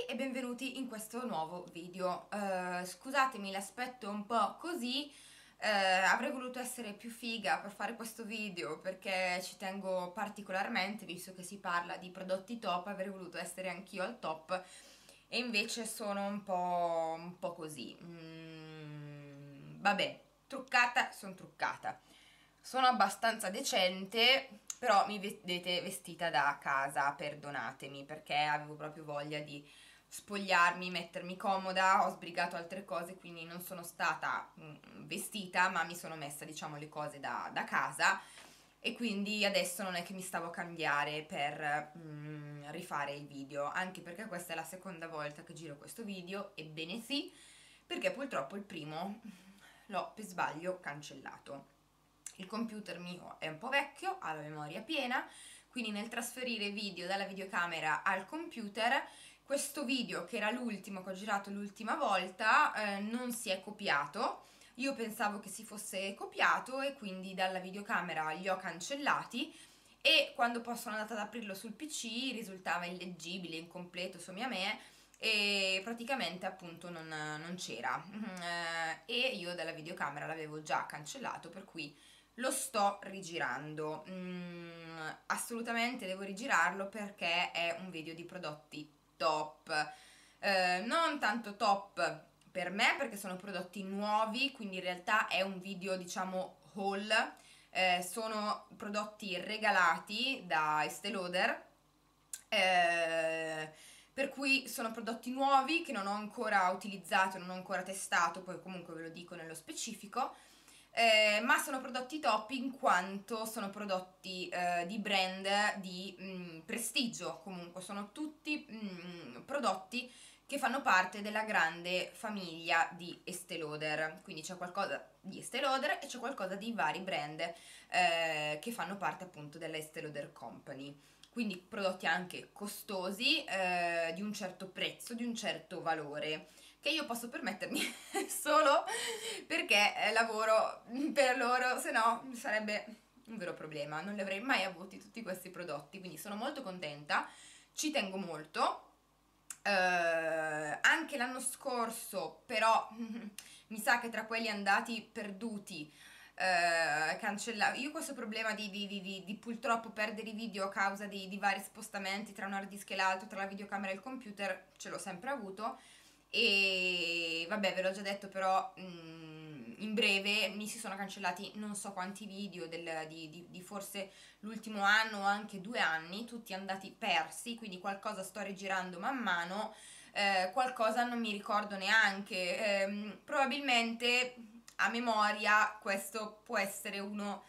e benvenuti in questo nuovo video. Scusatemi l'aspetto un po' così, avrei voluto essere più figa per fare questo video perché ci tengo particolarmente, visto che si parla di prodotti top, avrei voluto essere anch'io al top e invece sono un po' così. Vabbè, truccata, sono truccata. Sono abbastanza decente, però mi vedete vestita da casa, perdonatemi, perché avevo proprio voglia di spogliarmi, mettermi comoda, ho sbrigato altre cose, quindi non sono stata vestita, ma mi sono messa, diciamo, le cose da casa e quindi adesso non è che mi stavo a cambiare per rifare il video, anche perché questa è la seconda volta che giro questo video, ebbene sì, perché purtroppo il primo l'ho per sbaglio cancellato. Il computer mio è un po' vecchio, ha la memoria piena, quindi nel trasferire video dalla videocamera al computer, questo video, che era l'ultimo che ho girato l'ultima volta, non si è copiato. Io pensavo che si fosse copiato e quindi dalla videocamera li ho cancellati e quando poi sono andata ad aprirlo sul PC risultava illeggibile, incompleto, insomma a me, e praticamente appunto non c'era. E io dalla videocamera l'avevo già cancellato, per cui lo sto rigirando. Assolutamente devo rigirarlo perché è un video di prodotti top, non tanto top per me perché sono prodotti nuovi, quindi in realtà è un video, diciamo, haul. Sono prodotti regalati da Estée Lauder, per cui sono prodotti nuovi che non ho ancora utilizzato, non ho ancora testato, poi comunque ve lo dico nello specifico. Ma sono prodotti top in quanto sono prodotti di brand di prestigio, comunque sono tutti prodotti che fanno parte della grande famiglia di Estée Lauder, quindi c'è qualcosa di Estée Lauder e c'è qualcosa di vari brand che fanno parte appunto della Estée Lauder Company, quindi prodotti anche costosi, di un certo prezzo, di un certo valore, che io posso permettermi solo perché lavoro per loro, se no sarebbe un vero problema, non li avrei mai avuti tutti questi prodotti, quindi sono molto contenta, ci tengo molto. Anche l'anno scorso però mi sa che tra quelli andati perduti, cancellavo io questo problema di purtroppo perdere i video a causa di vari spostamenti tra un hard disk e l'altro, tra la videocamera e il computer, ce l'ho sempre avuto. E vabbè, ve l'ho già detto, però in breve mi si sono cancellati non so quanti video di forse l'ultimo anno o anche 2 anni, tutti andati persi, quindi qualcosa sto rigirando man mano, qualcosa non mi ricordo neanche, probabilmente a memoria questo può essere uno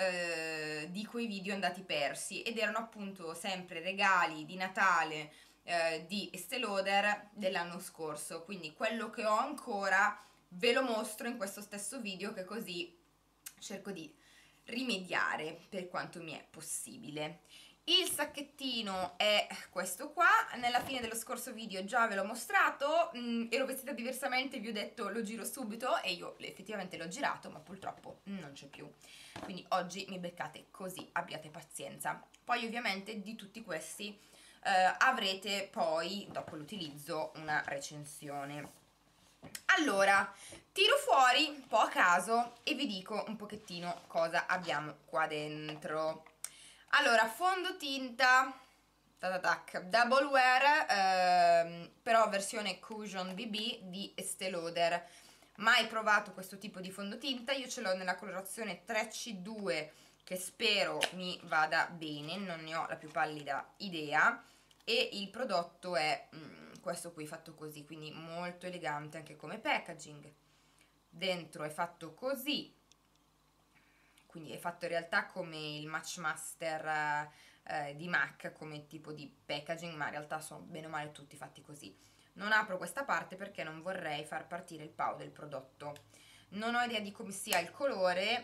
di quei video andati persi, ed erano appunto sempre regali di Natale di Estée Lauder dell'anno scorso, quindi quello che ho ancora ve lo mostro in questo stesso video, che così cerco di rimediare per quanto mi è possibile. Il sacchettino è questo qua, nella fine dello scorso video già ve l'ho mostrato, ero vestita diversamente, vi ho detto lo giro subito e io effettivamente l'ho girato, ma purtroppo non c'è più, quindi oggi mi beccate così, abbiate pazienza. Poi ovviamente di tutti questi avrete poi dopo l'utilizzo una recensione. Allora, tiro fuori un po' a caso e vi dico un pochettino cosa abbiamo qua dentro. Allora, fondotinta Double Wear, però versione Cushion BB di Estée Lauder. Mai provato questo tipo di fondotinta, io ce l'ho nella colorazione 3C2 che spero mi vada bene, non ne ho la più pallida idea, e il prodotto è questo qui fatto così, quindi molto elegante anche come packaging. Dentro è fatto così, quindi è fatto in realtà come il Match Master di MAC come tipo di packaging, ma in realtà sono bene o male tutti fatti così. Non apro questa parte perché non vorrei far partire il PAO del prodotto. Non ho idea di come sia il colore.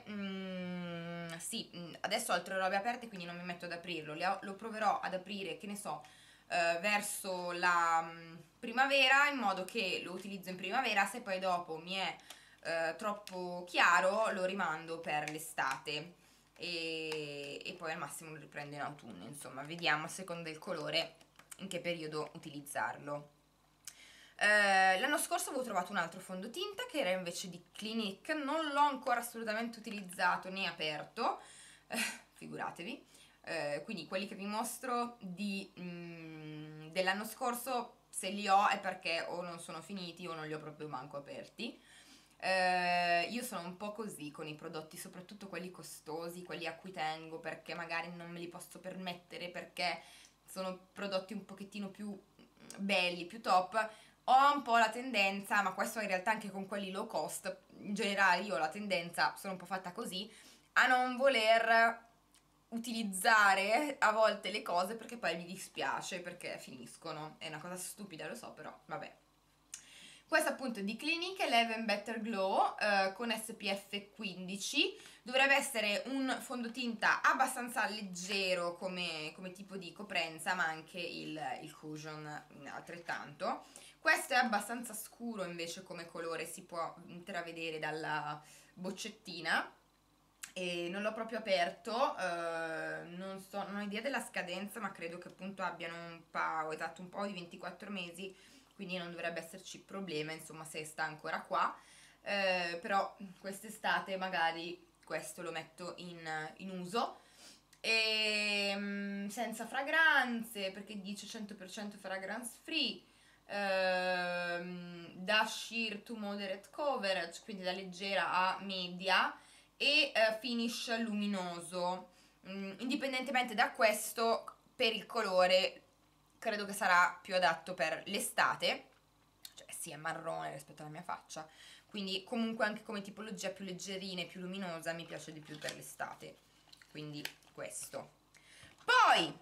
Sì, adesso ho altre robe aperte, quindi non mi metto ad aprirlo. Lo proverò ad aprire, che ne so, verso la primavera, in modo che lo utilizzo in primavera. Se poi dopo mi è troppo chiaro lo rimando per l'estate e poi al massimo lo riprendo in autunno. Insomma, vediamo a seconda del colore in che periodo utilizzarlo. L'anno scorso avevo trovato un altro fondotinta che era invece di Clinique, non l'ho ancora assolutamente utilizzato né aperto, figuratevi. Quindi quelli che vi mostro dell'anno scorso, se li ho è perché o non sono finiti o non li ho proprio manco aperti. Io sono un po' così con i prodotti, soprattutto quelli costosi, quelli a cui tengo perché magari non me li posso permettere, perché sono prodotti un pochettino più belli, più top. Ho un po' la tendenza, ma questo in realtà anche con quelli low cost, in generale io ho la tendenza, sono un po' fatta così, a non voler utilizzare a volte le cose perché poi mi dispiace perché finiscono. È una cosa stupida, lo so, però vabbè. Questo appunto è di Clinique, l'Even Better Glow con SPF 15. Dovrebbe essere un fondotinta abbastanza leggero come tipo di coprenza, ma anche il cushion altrettanto. Questo è abbastanza scuro invece come colore, si può intravedere dalla boccettina. E non l'ho proprio aperto, non ho idea della scadenza, ma credo che appunto abbiano un po' di 24 mesi, quindi non dovrebbe esserci problema, insomma, se sta ancora qua. Però quest'estate magari questo lo metto in uso. E, senza fragranze, perché dice 100% fragrance free. Da sheer to moderate coverage, quindi da leggera a media, e finish luminoso. Indipendentemente da questo, per il colore credo che sarà più adatto per l'estate, cioè sì, è marrone rispetto alla mia faccia, quindi comunque anche come tipologia più leggerina e più luminosa mi piace di più per l'estate, quindi questo. Poi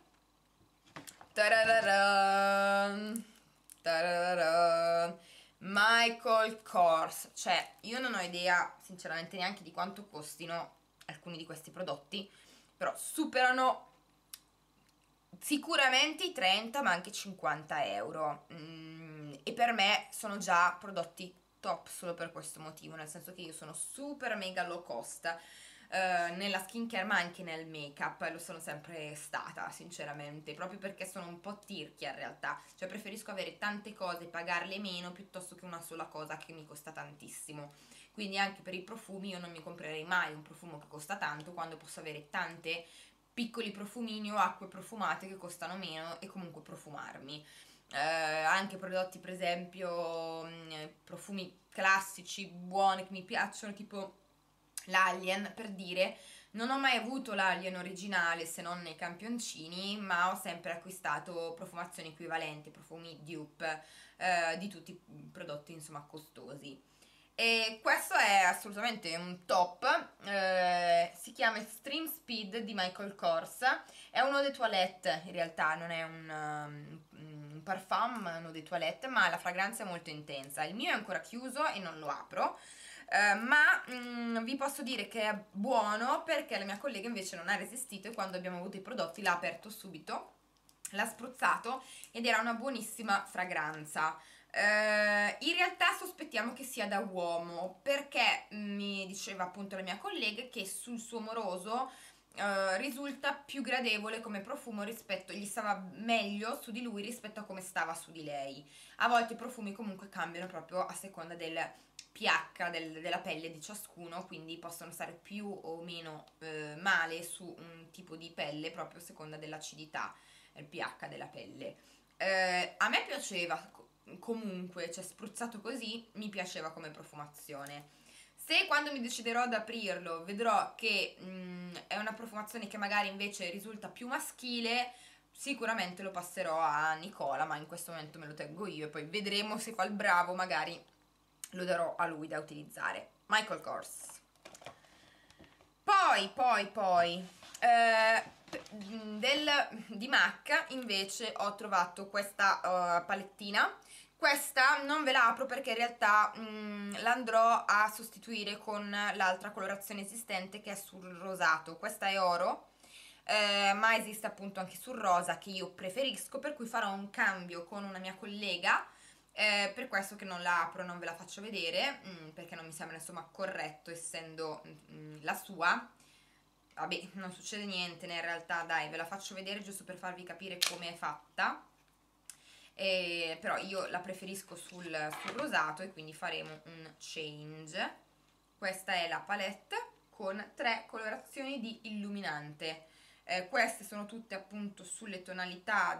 tarararan, tarararan, Michael Kors, cioè io non ho idea sinceramente neanche di quanto costino alcuni di questi prodotti, però superano sicuramente i 30 ma anche 50 euro. E per me sono già prodotti top solo per questo motivo, nel senso che io sono super mega low cost nella skincare ma anche nel make up, lo sono sempre stata sinceramente, proprio perché sono un po' tirchia in realtà, cioè preferisco avere tante cose e pagarle meno piuttosto che una sola cosa che mi costa tantissimo. Quindi anche per i profumi io non mi comprerei mai un profumo che costa tanto quando posso avere tante piccoli profumini o acque profumate che costano meno e comunque profumarmi. Anche prodotti per esempio profumi classici buoni che mi piacciono, tipo l'Alien, per dire. Non ho mai avuto l'Alien originale se non nei campioncini, ma ho sempre acquistato profumazioni equivalenti, profumi dupe di tutti i prodotti insomma costosi. E questo è assolutamente un top, si chiama Extreme Speed di Michael Kors, è un eau de toilette in realtà, non è un parfum, è un eau de toilette, ma la fragranza è molto intensa. Il mio è ancora chiuso e non lo apro, ma vi posso dire che è buono perché la mia collega invece non ha resistito e quando abbiamo avuto i prodotti l'ha aperto subito, l'ha spruzzato ed era una buonissima fragranza. In realtà sospettiamo che sia da uomo perché mi diceva appunto la mia collega che sul suo moroso risulta più gradevole come profumo rispetto, gli stava meglio su di lui rispetto a come stava su di lei. A volte i profumi comunque cambiano proprio a seconda del pH della pelle di ciascuno, quindi possono stare più o meno male su un tipo di pelle proprio a seconda dell'acidità, il pH della pelle. A me piaceva comunque, cioè spruzzato così, mi piaceva come profumazione. Se quando mi deciderò ad aprirlo vedrò che è una profumazione che magari invece risulta più maschile, sicuramente lo passerò a Nicola, ma in questo momento me lo tengo io e poi vedremo se fa il bravo, magari lo darò a lui da utilizzare. Michael Kors. Poi, di MAC invece ho trovato questa palettina. Questa non ve la apro perché in realtà l'andrò a sostituire con l'altra colorazione esistente che è sul rosato. Questa è oro, ma esiste appunto anche sul rosa che io preferisco, per cui farò un cambio con una mia collega, per questo che non la apro, non ve la faccio vedere, perché non mi sembra insomma corretto essendo la sua. Vabbè, non succede niente in realtà, dai, ve la faccio vedere giusto per farvi capire come è fatta. però io la preferisco sul rosato e quindi faremo un change. Questa è la palette con 3 colorazioni di illuminante. Queste sono tutte appunto sulle tonalità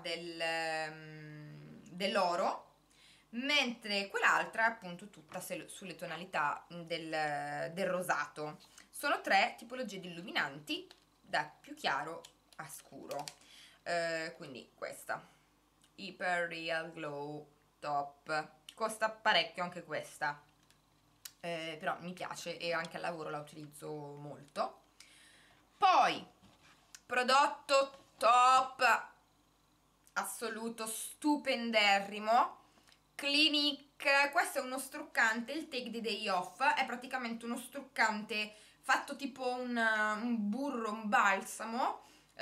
dell'oro, mentre quell'altra è appunto tutta sulle tonalità del rosato. Sono 3 tipologie di illuminanti, da più chiaro a scuro. Quindi questa Hyper Real Glow Top costa parecchio anche questa, però mi piace e anche al lavoro la utilizzo molto. Poi prodotto top assoluto, stupenderrimo, Clinique. Questo è uno struccante, il Take the Day Off, è praticamente uno struccante fatto tipo un burro, un balsamo,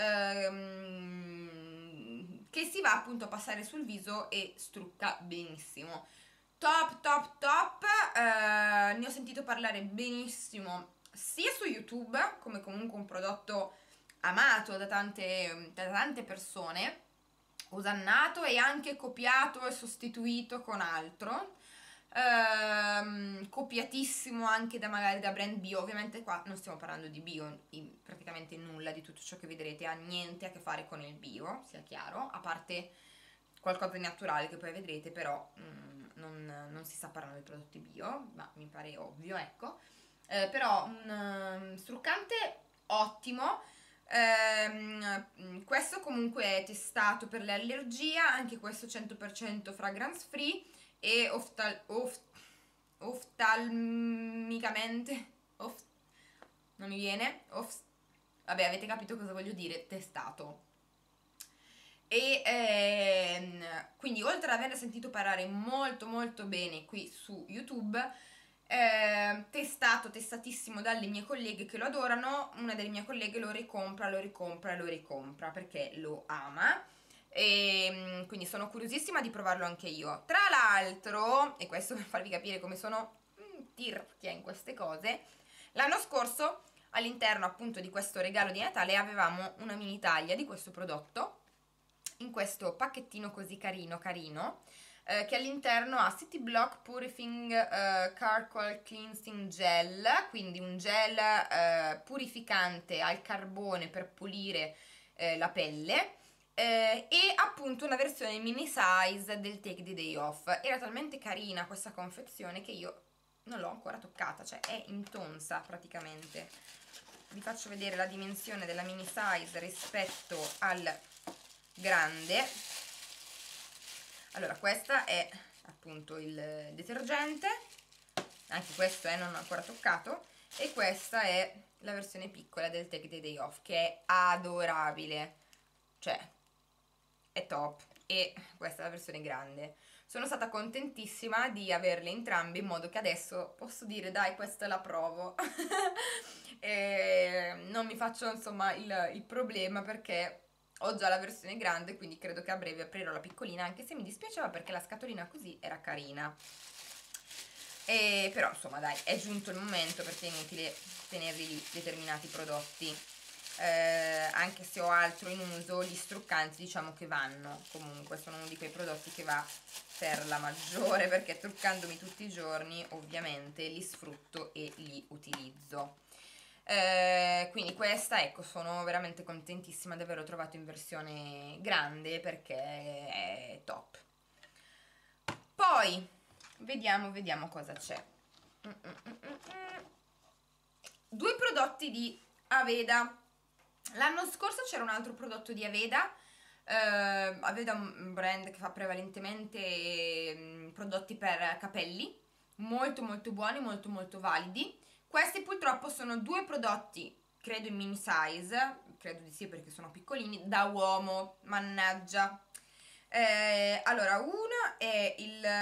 che si va appunto a passare sul viso e strucca benissimo. Top, top, top. Ne ho sentito parlare benissimo sia su YouTube, come comunque un prodotto amato da tante persone, osannato e anche copiato e sostituito con altro, copiatissimo anche magari da brand bio. Ovviamente qua non stiamo parlando di bio, praticamente nulla di tutto ciò che vedrete ha niente a che fare con il bio, sia chiaro, a parte qualcosa di naturale che poi vedrete, però non si sta parlando di prodotti bio, ma mi pare ovvio, ecco. Però un struccante ottimo. Questo comunque è testato per le allergie, anche questo 100% fragrance free e oftalmicamente non mi viene, vabbè, avete capito cosa voglio dire, testato. E quindi oltre ad aver sentito parlare molto molto bene qui su YouTube, testatissimo dalle mie colleghe che lo adorano, una delle mie colleghe lo ricompra perché lo ama, e quindi sono curiosissima di provarlo anche io. Tra l'altro, e questo per farvi capire come sono tirchia in queste cose, l'anno scorso all'interno appunto di questo regalo di Natale avevamo una mini taglia di questo prodotto in questo pacchettino così carino che all'interno ha City Block Purifying Charcoal Cleansing Gel, quindi un gel purificante al carbone per pulire la pelle, e appunto una versione mini size del Take the Day Off. Era talmente carina questa confezione che io non l'ho ancora toccata, cioè è intonsa praticamente. Vi faccio vedere la dimensione della mini size rispetto al grande. Allora, questa è appunto il detergente, anche questo non ho ancora toccato, e questa è la versione piccola del Take the Day Off, che è adorabile, cioè è top, e questa è la versione grande. Sono stata contentissima di averle entrambe, in modo che adesso posso dire dai, questa la provo e non mi faccio insomma il problema, perché ho già la versione grande, quindi credo che a breve aprirò la piccolina, anche se mi dispiaceva perché la scatolina così era carina. Però insomma dai, è giunto il momento, perché è inutile tenerli lì determinati prodotti. Anche se ho altro in uso, gli struccanti diciamo che vanno, comunque sono uno di quei prodotti che va per la maggiore, perché truccandomi tutti i giorni ovviamente li sfrutto e li utilizzo. Quindi questa, ecco, sono veramente contentissima di averlo trovato in versione grande, perché è top. Poi vediamo cosa c'è. Due prodotti di Aveda. L'anno scorso c'era un altro prodotto di Aveda. Aveda è un brand che fa prevalentemente prodotti per capelli, molto molto buoni, molto molto validi. Questi purtroppo sono due prodotti, credo in mini size, credo di sì perché sono piccolini, da uomo, mannaggia. Allora, uno è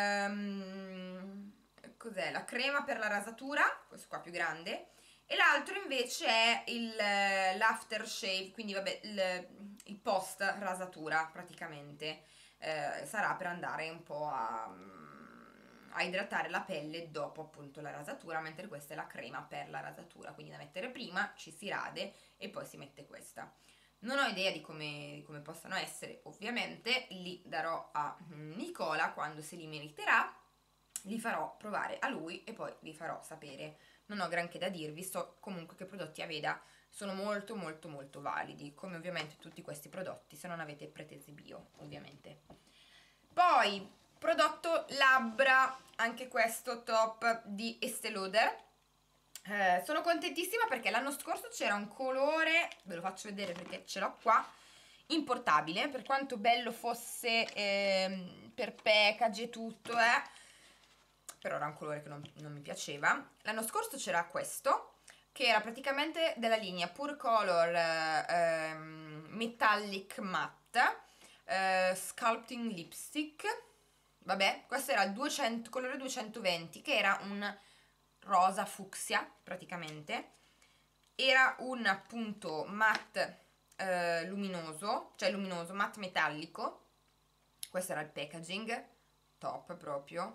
cos'è? La crema per la rasatura, questo qua più grande, e l'altro invece è l'aftershave, quindi vabbè, il post rasatura praticamente. Sarà per andare un po' a idratare la pelle dopo appunto la rasatura, mentre questa è la crema per la rasatura, quindi da mettere prima, ci si rade e poi si mette questa. Non ho idea di come possano essere, ovviamente li darò a Nicola quando se li meriterà, li farò provare a lui e poi vi farò sapere. Non ho granché da dirvi, so comunque che i prodotti Aveda sono molto molto molto validi, come ovviamente tutti questi prodotti, se non avete pretese bio, ovviamente. Poi, prodotto labbra, anche questo top di Estée Lauder. Sono contentissima perché l'anno scorso c'era un colore, ve lo faccio vedere perché ce l'ho qua, importabile, per quanto bello fosse per package e tutto, però era un colore che non mi piaceva. L'anno scorso c'era questo, che era praticamente della linea Pure Color Metallic Matte Sculpting Lipstick. Vabbè, questo era il colore 220, che era un rosa fucsia praticamente. Era un appunto matte luminoso, cioè luminoso, matte metallico. Questo era il packaging, top proprio.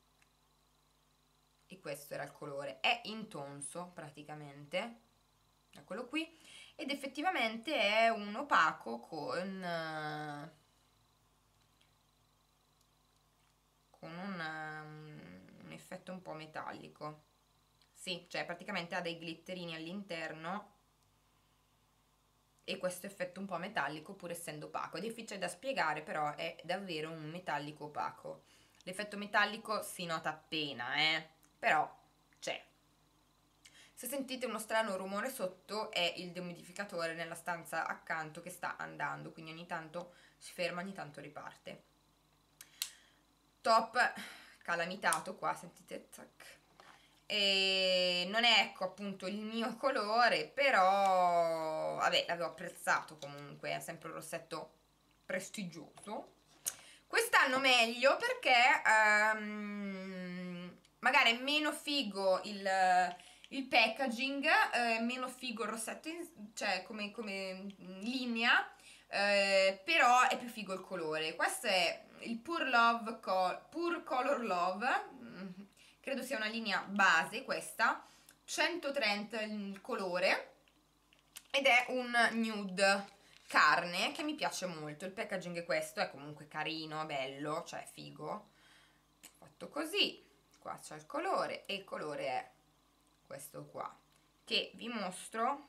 E questo era il colore, è intonso praticamente, eccolo qui, ed effettivamente è un opaco con un effetto un po' metallico. Sì, cioè praticamente ha dei glitterini all'interno e questo effetto un po' metallico pur essendo opaco. È difficile da spiegare, però è davvero un metallico opaco. L'effetto metallico si nota appena, però c'è. Se sentite uno strano rumore sotto è il dehumidificatore nella stanza accanto che sta andando, quindi ogni tanto si ferma, ogni tanto riparte. Top calamitato qua, sentite, tac. E non è, ecco, appunto il mio colore, però vabbè, l'avevo apprezzato comunque, è sempre un rossetto prestigioso. Quest'anno meglio perché magari è meno figo il packaging, meno figo il rossetto, cioè come linea, però è più figo il colore. Questo è il Pure Color Love, credo sia una linea base questa, 130 il colore, ed è un nude carne che mi piace molto. Il packaging è questo, è comunque carino, bello, cioè figo, fatto così. Qua c'è il colore e il colore è questo qua, che vi mostro,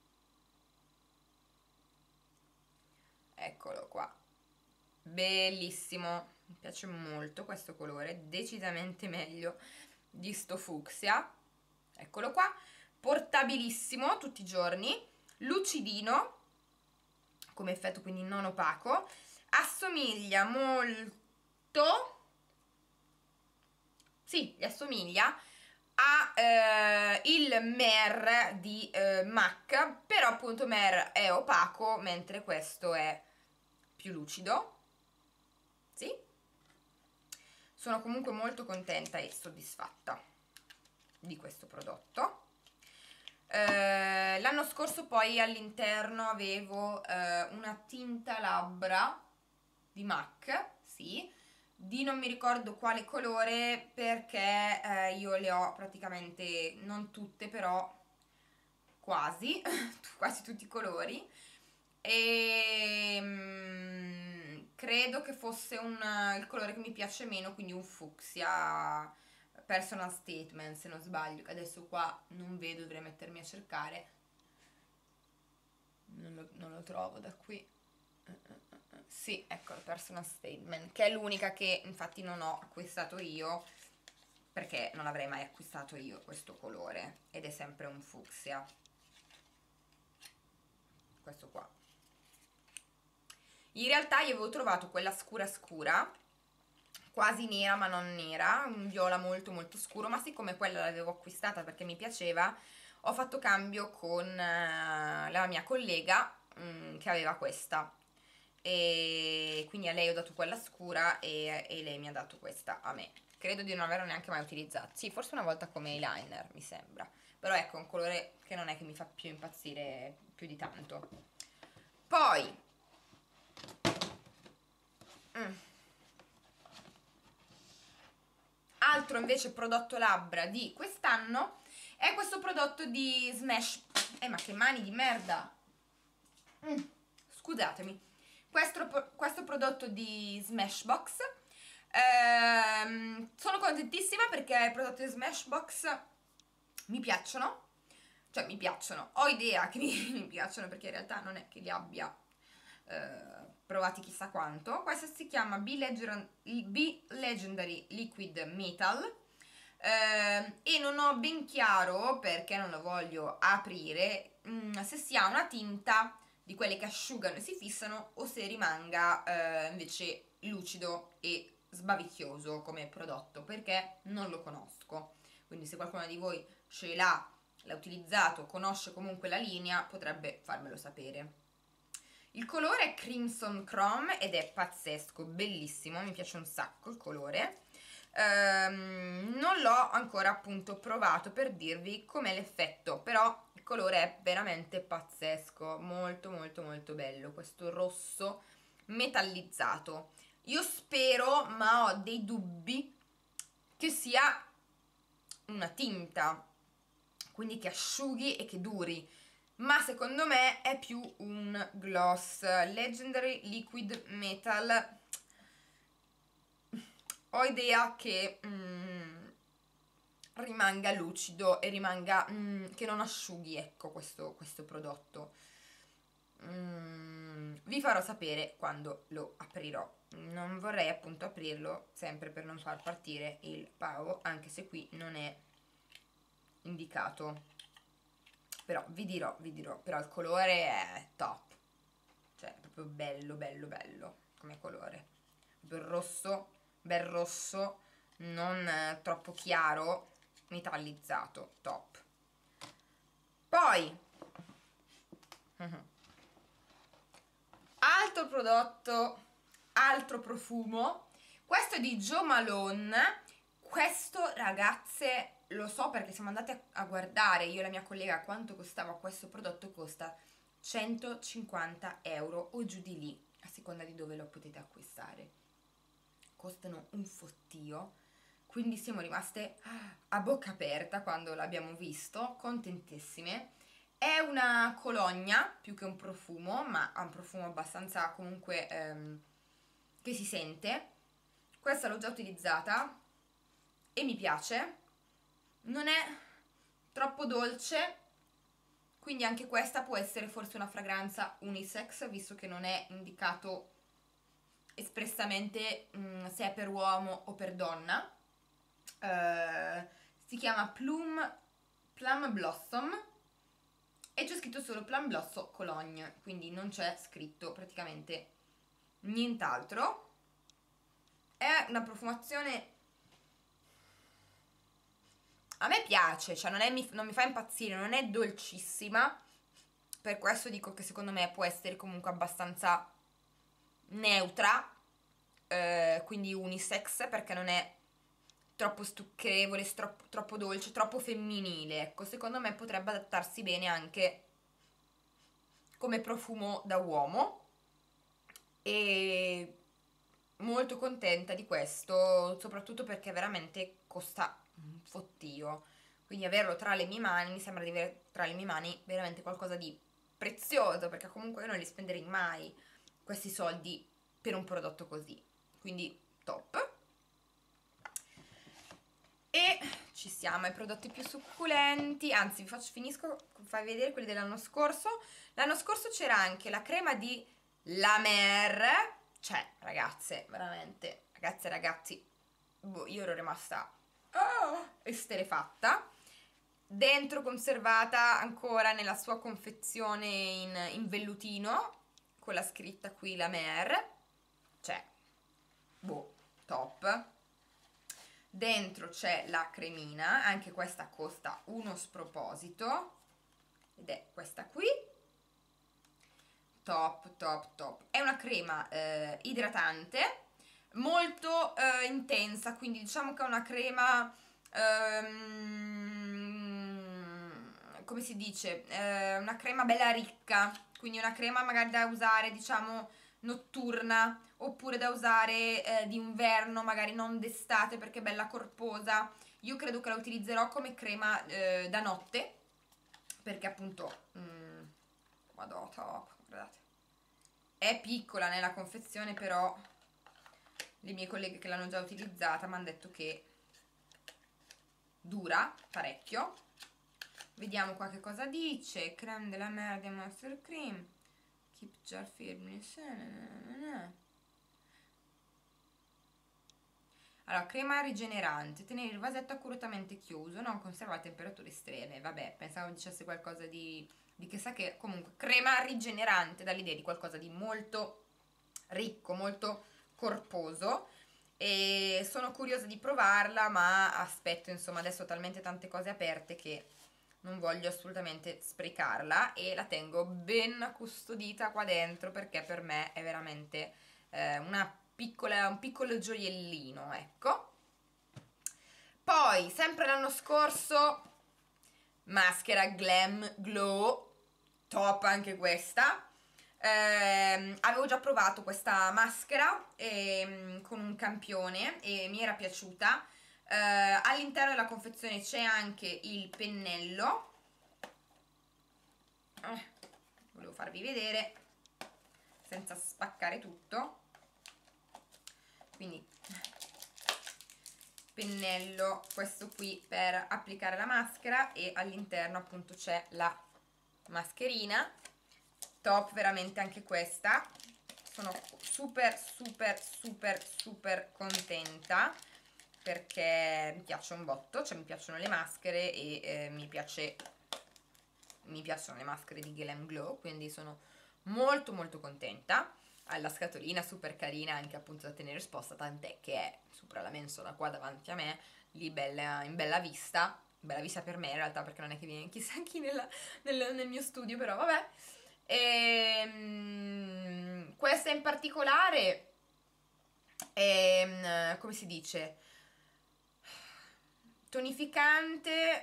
eccolo qua, bellissimo, mi piace molto questo colore, decisamente meglio di sto fucsia, eccolo qua, portabilissimo tutti i giorni, lucidino come effetto, quindi non opaco, assomiglia molto, sì, gli assomiglia a il Mer di MAC, però appunto Mer è opaco mentre questo è più lucido. Sì, sono comunque molto contenta e soddisfatta di questo prodotto. L'anno scorso poi all'interno avevo una tinta labbra di MAC, sì, di non mi ricordo quale colore, perché io le ho praticamente, non tutte, però quasi, quasi tutti i colori, e credo che fosse il colore che mi piace meno, quindi un fucsia personal statement, se non sbaglio, che adesso qua non vedo, dovrei mettermi a cercare, non lo trovo da qui. Sì, ecco, il personal statement, che è l'unica che infatti non ho acquistato io, perché non avrei mai acquistato io questo colore, ed è sempre un fucsia, questo qua. In realtà io avevo trovato quella scura scura, quasi nera ma non nera, un viola molto molto scuro, ma siccome quella l'avevo acquistata perché mi piaceva, ho fatto cambio con la mia collega che aveva questa, e quindi a lei ho dato quella scura e lei mi ha dato questa a me. Credo di non averla neanche mai utilizzata, sì, forse una volta come eyeliner mi sembra, però ecco, un colore che non è che mi fa più impazzire più di tanto. Poi altro invece prodotto labbra di quest'anno è questo prodotto di Smash. Ma che mani di merda! scusatemi. Questo prodotto di Smashbox, sono contentissima perché i prodotti di Smashbox mi piacciono, cioè mi piacciono, ho idea che mi piacciono perché in realtà non è che li abbia provati chissà quanto. Questo si chiama Legendary Liquid Metal, e non ho ben chiaro, perché non lo voglio aprire, se sia una tinta di quelle che asciugano e si fissano o se rimanga invece lucido e sbavicchioso come prodotto, perché non lo conosco. Quindi se qualcuno di voi ce l'ha utilizzato, conosce comunque la linea, potrebbe farmelo sapere. Il colore è Crimson Chrome ed è pazzesco, bellissimo, mi piace un sacco il colore. Non l'ho ancora appunto provato per dirvi com'è l'effetto, però il colore è veramente pazzesco, molto molto molto bello, questo rosso metallizzato. Io spero, ma ho dei dubbi, che sia una tinta, quindi che asciughi e che duri, ma secondo me è più un gloss. Legendary Liquid Metal, ho idea che rimanga lucido e rimanga che non asciughi, ecco, questo prodotto. Vi farò sapere quando lo aprirò. Non vorrei appunto aprirlo sempre per non far partire il pavo, anche se qui non è indicato, però vi dirò, però il colore è top, cioè è proprio bello bello bello come colore, proprio rosso, bel rosso, non troppo chiaro, metallizzato, top. Poi altro prodotto, altro profumo, questo è di Jo Malone. Questo, ragazze, lo so perché siamo andate a guardare io e la mia collega quanto costava questo prodotto. Costa 150 euro o giù di lì, a seconda di dove lo potete acquistare. Costano un fottio, quindi siamo rimaste a bocca aperta quando l'abbiamo visto, contentissime. È una cologna più che un profumo, ma ha un profumo abbastanza comunque che si sente. Questa l'ho già utilizzata e mi piace, non è troppo dolce, quindi anche questa può essere forse una fragranza unisex, visto che non è indicato espressamente se è per uomo o per donna. Si chiama Plum Blossom e c'è scritto solo Plum Blossom Cologne, quindi non c'è scritto praticamente nient'altro. È una profumazione, a me piace, cioè non mi fa impazzire, non è dolcissima, per questo dico che secondo me può essere comunque abbastanza neutra, quindi unisex, perché non è troppo stucchevole, troppo dolce, troppo femminile. Ecco, secondo me potrebbe adattarsi bene anche come profumo da uomo, e molto contenta di questo, soprattutto perché veramente costa un fottio, quindi averlo tra le mie mani mi sembra di avere tra le mie mani veramente qualcosa di prezioso, perché comunque io non li spenderei mai questi soldi per un prodotto così, quindi top. E ci siamo ai prodotti più succulenti, anzi finisco, fai vedere quelli dell'anno scorso. L'anno scorso c'era anche la crema di La Mer, cioè ragazze, veramente, ragazze e ragazzi, boh, io ero rimasta esterefatta. Dentro conservata ancora nella sua confezione in vellutino, con la scritta qui La Mer, cioè, boh, top. Dentro c'è la cremina, anche questa costa uno sproposito, ed è questa qui, top top top. È una crema idratante, molto intensa, quindi diciamo che è una crema, come si dice, una crema bella ricca, quindi una crema magari da usare, diciamo, notturna, oppure da usare d'inverno, magari non d'estate perché è bella corposa. Io credo che la utilizzerò come crema da notte, perché appunto, vado top, guardate, è piccola nella confezione, però le mie colleghe che l'hanno già utilizzata mi hanno detto che dura parecchio. Vediamo qua che cosa dice. Crème de la mer de Monster Cream, keep jar firmness. Allora, crema rigenerante, tenere il vasetto accuratamente chiuso, non conserva a temperature estreme. Vabbè, pensavo dicesse qualcosa di chissà che. Comunque, crema rigenerante, dall'idea di qualcosa di molto ricco, molto corposo. E sono curiosa di provarla, ma aspetto, insomma, adesso ho talmente tante cose aperte che non voglio assolutamente sprecarla, e la tengo ben custodita qua dentro perché per me è veramente un piccolo gioiellino, ecco. Poi, sempre l'anno scorso, maschera Glam Glow, top anche questa. Avevo già provato questa maschera con un campione e mi era piaciuta. All'interno della confezione c'è anche il pennello. Volevo farvi vedere senza spaccare tutto. Quindi pennello, questo qui per applicare la maschera, e all'interno appunto c'è la mascherina. Top veramente anche questa, sono super super super super contenta perché mi piace un botto, cioè mi piacciono le maschere e mi piacciono le maschere di Glam Glow, quindi sono molto molto contenta. Ha la scatolina super carina anche appunto da tenere esposta, tant'è che è sopra la mensola qua davanti a me, lì bella, in bella vista per me in realtà, perché non è che viene chissà chi nel mio studio, però vabbè. Questa in particolare è, come si dice, tonificante,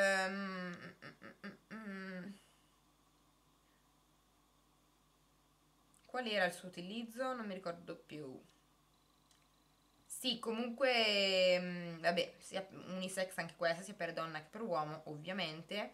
qual era il suo utilizzo? Non mi ricordo più. Sì, comunque, vabbè, sia unisex anche questa, sia per donna che per uomo, ovviamente.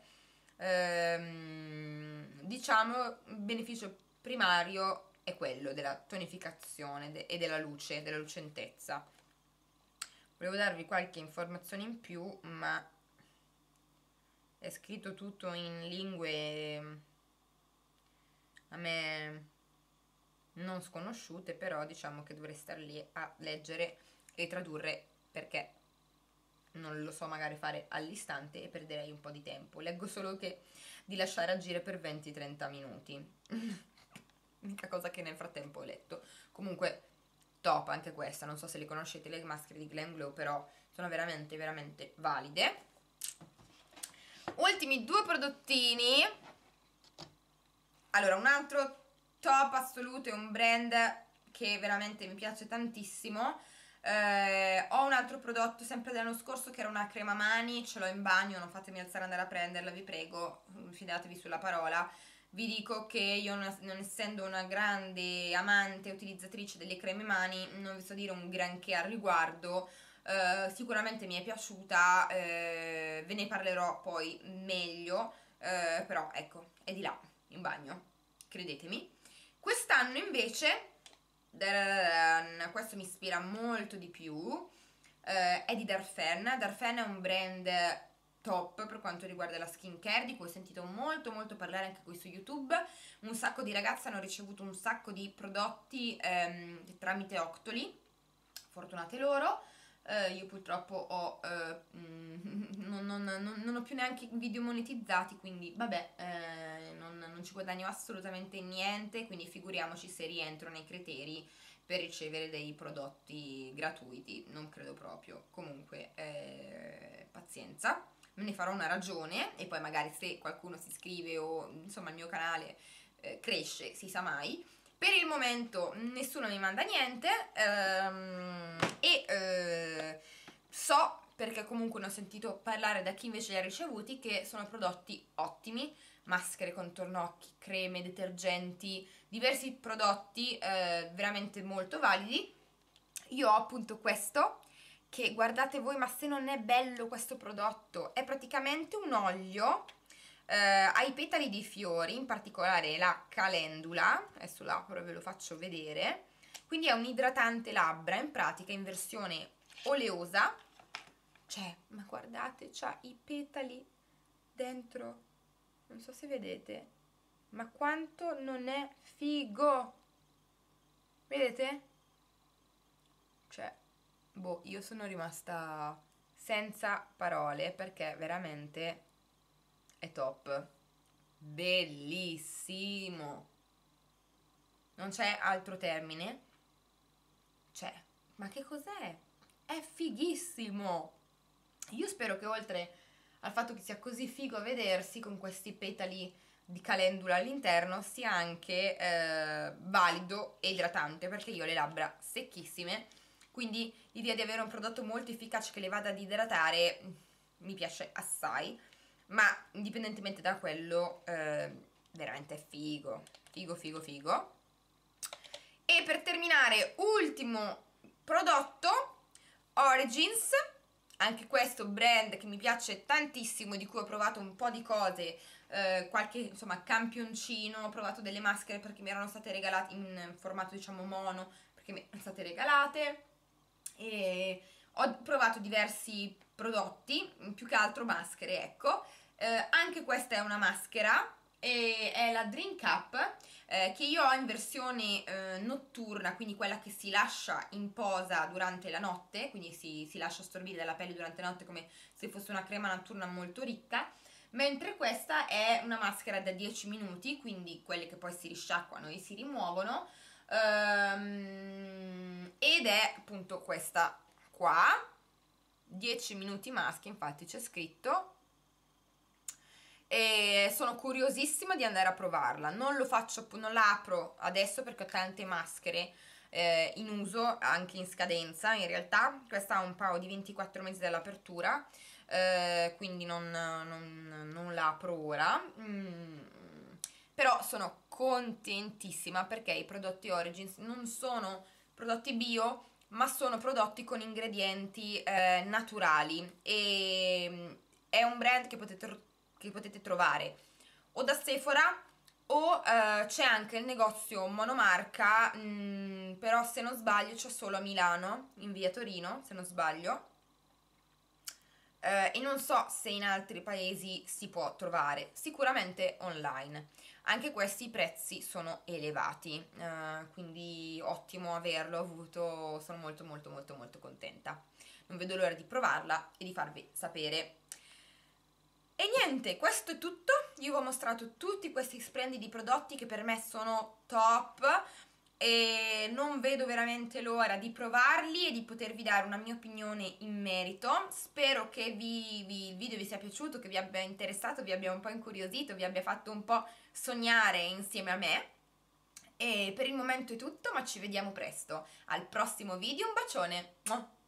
Diciamo, il beneficio primario è quello della tonificazione e della luce, della lucentezza. Volevo darvi qualche informazione in più, ma è scritto tutto in lingue a me non sconosciute, però diciamo che dovrei stare lì a leggere e tradurre, perché non lo so magari fare all'istante e perderei un po' di tempo. Leggo solo che di lasciare agire per 20-30 minuti. L'unica cosa che nel frattempo ho letto. Comunque top anche questa, non so se le conoscete le maschere di Glam Glow, però sono veramente veramente valide. Ultimi due prodottini. Allora, un altro top assoluto è un brand che veramente mi piace tantissimo. Ho un altro prodotto sempre dell'anno scorso che era una crema mani, ce l'ho in bagno, non fatemi alzare e andare a prenderla, vi prego, fidatevi sulla parola. Vi dico che io, non essendo una grande amante e utilizzatrice delle creme mani, non vi so dire un granché al riguardo. Sicuramente mi è piaciuta, ve ne parlerò poi meglio, però ecco, è di là, in bagno, credetemi. Quest'anno invece, questo mi ispira molto di più, è di Darphin. Darphin è un brand top per quanto riguarda la skincare, di cui ho sentito molto molto parlare anche qui su YouTube. Un sacco di ragazze hanno ricevuto un sacco di prodotti tramite Octoly, fortunate loro. Io purtroppo non ho più neanche video monetizzati, quindi vabbè, non ci guadagno assolutamente niente, quindi figuriamoci se rientro nei criteri per ricevere dei prodotti gratuiti, non credo proprio. Comunque pazienza, me ne farò una ragione e poi magari se qualcuno si iscrive o insomma il mio canale cresce, si sa mai. Per il momento nessuno mi manda niente, so, perché comunque ne ho sentito parlare da chi invece li ha ricevuti, che sono prodotti ottimi, maschere, contorno occhi, creme, detergenti, diversi prodotti veramente molto validi. Io ho appunto questo, che guardate voi, ma se non è bello questo prodotto, è praticamente un olio ha i petali dei fiori, in particolare la calendula, adesso l'apro e ve lo faccio vedere, quindi è un idratante labbra, in pratica in versione oleosa, cioè, ma guardate, c'ha i petali dentro, non so se vedete, ma quanto non è figo, vedete? Cioè, boh, io sono rimasta senza parole perché veramente è top, bellissimo, non c'è altro termine, cioè, ma che cos'è? È fighissimo. Io spero che oltre al fatto che sia così figo a vedersi con questi petali di calendula all'interno sia anche valido e idratante, perché io ho le labbra secchissime, quindi l'idea di avere un prodotto molto efficace che le vada ad idratare mi piace assai, ma indipendentemente da quello veramente è figo, figo figo figo. E per terminare, ultimo prodotto, Origins, anche questo brand che mi piace tantissimo, di cui ho provato un po' di cose, qualche insomma campioncino, ho provato delle maschere perché mi erano state regalate in formato diciamo mono, perché mi erano state regalate, e ho provato diversi prodotti, più che altro maschere, ecco. Anche questa è una maschera e è la Drink Up, che io ho in versione notturna, quindi quella che si lascia in posa durante la notte, quindi si lascia assorbire dalla pelle durante la notte come se fosse una crema notturna molto ricca, mentre questa è una maschera da 10 minuti, quindi quelle che poi si risciacquano e si rimuovono, ed è appunto questa qua, 10 minuti maschi, infatti c'è scritto, e sono curiosissima di andare a provarla. Non lo faccio, non la apro adesso perché ho tante maschere in uso, anche in scadenza. In realtà questa ha un paio di 24 mesi dall'apertura, quindi non la apro ora. Però sono contentissima perché i prodotti Origins non sono prodotti bio, ma sono prodotti con ingredienti naturali, e è un brand che potete trovare o da Sephora o c'è anche il negozio monomarca, però se non sbaglio c'è solo a Milano, in via Torino, se non sbaglio, e non so se in altri paesi si può trovare, sicuramente online. Anche questi prezzi sono elevati, quindi ottimo averlo avuto, sono molto molto molto molto contenta. Non vedo l'ora di provarla e di farvi sapere. E niente, questo è tutto. Io vi ho mostrato tutti questi splendidi prodotti che per me sono top e non vedo veramente l'ora di provarli e di potervi dare una mia opinione in merito. Spero che il video vi sia piaciuto, che vi abbia interessato, vi abbia un po' incuriosito, vi abbia fatto un po' sognare insieme a me. E per il momento è tutto, ma ci vediamo presto al prossimo video. Un bacione!